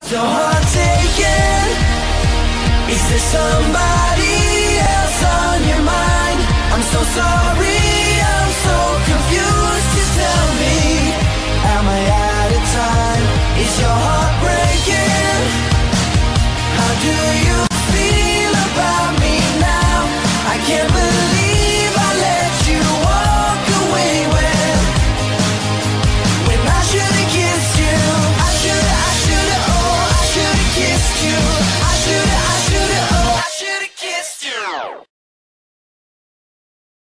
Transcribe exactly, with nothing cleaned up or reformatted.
Your heart taken. Is there somebody else on your mind? I'm so sorry.